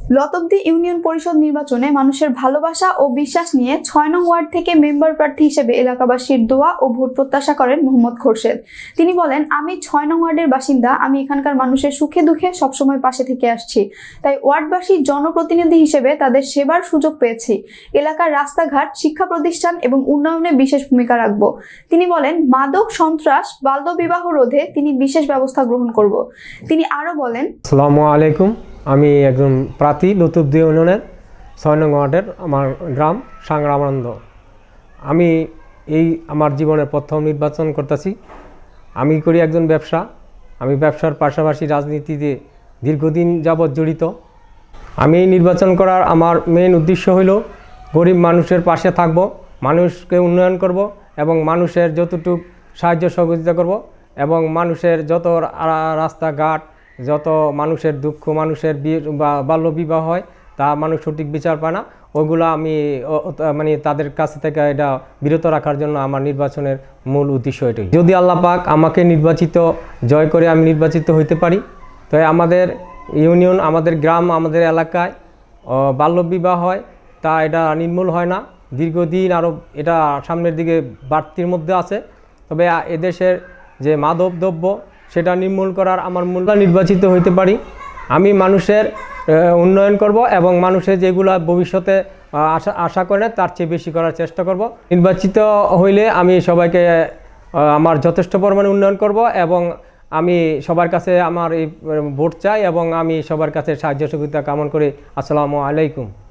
Latabdi union পরিষদ নির্বাচনে মানুষের ভালোবাসা ও বিশ্বাস নিয়ে ৬ নং ওয়ার্ড থেকে মেম্বার প্রার্থী হিসেবে এলাকাবাসীর দোয়া ও ভোট প্রত্যাশা করেন মোহাম্মদ খোরশেদ। তিনি বলেন, আমি ৬ নং ওয়ার্ডের বাসিন্দা, আমি এখানকার মানুষের সুখে দুঃখে সবসময় পাশে থেকে আসছি, তাই ওয়ার্ডবাসীর জনপ্রতিনিধি হিসেবে তাদের সেবার সুযোগ পেয়েছি। এলাকার রাস্তাঘাট, শিক্ষা প্রতিষ্ঠান এবং উন্নয়নে বিশেষ ভূমিকা রাখব। তিনি বলেন, মাদক, সন্ত্রাস, বাল্যবিবাহ রোধে তিনি বিশেষ ব্যবস্থা গ্রহণ করব। তিনি আরো বলেন, আসসালামু আলাইকুম, আমি একজন প্রার্থী লতুবদি ইউনিয়নের ৬ নং ওয়ার্ডের, আমার গ্রাম সংগ্রামানন্দ। আমি আমার জীবনের প্রথম নির্বাচন করতেছি। আমি করি একজন ব্যবসা। আমি ব্যবসার পাশাপাশি রাজনীতিতে দীর্ঘদিন যাবৎ জড়িত। আমি নির্বাচন করার আমার মেইন উদ্দেশ্য হইল গরিব মানুষের পাশে থাকব, মানুষকে উন্নয়ন করব এবং মানুষের যতটুকু সাহায্য সহযোগিতা করব এবং মানুষের যত রাস্তাঘাট, যত মানুষের দুঃখ, মানুষের বাল্যবিবাহ হয় তা মানুষ সঠিক বিচার পায় না, ওগুলো আমি তাদের কাছ থেকে এটা বিরত রাখার জন্য আমার নির্বাচনের মূল উদ্দেশ্য এটাই। যদি আল্লাহ পাক আমাকে জয় করে আমি নির্বাচিত হইতে পারি, তো আমাদের ইউনিয়ন, আমাদের গ্রাম, আমাদের এলাকায় বাল্যবিবাহ হয় তা এটা নির্মূল হয় না, দীর্ঘদিন আরও এটা সামনের দিকে বাড়তির মধ্যে আছে। তবে এদেশের যে মাদক দ্রব্য সেটা নির্মূল করার আমার মূল নির্বাচিত হইতে পারি, আমি মানুষের উন্নয়ন করব এবং মানুষের যেগুলো ভবিষ্যতে আশা করে তার চেয়ে বেশি করার চেষ্টা করব। নির্বাচিত হইলে আমি সবাইকে আমার যথেষ্ট পরিমাণে উন্নয়ন করব এবং আমি সবার কাছে আমার এই ভোট চাই এবং আমি সবার কাছে সাহায্য সহযোগিতা কামনা করি। আসসালামু আলাইকুম।